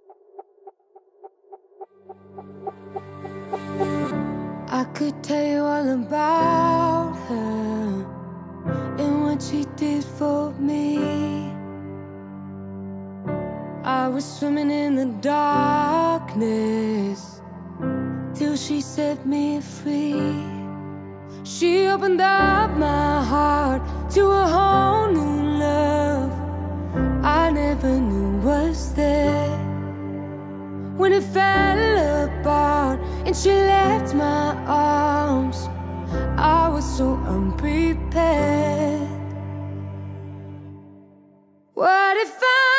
I could tell you all about her and what she did for me. I was swimming in the darkness till she set me free. She opened up my heart to a whole new love I never knew was there. When it fell apart and she left my arms, I was so unprepared. What if I